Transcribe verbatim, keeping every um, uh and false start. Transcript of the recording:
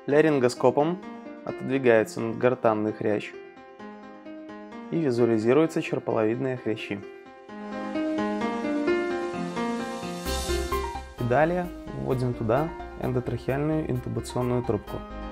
Ларингоскопом отодвигается надгортанный хрящ и визуализируются черполовидные хрящи. И далее вводим туда эндотрахеальную интубационную трубку.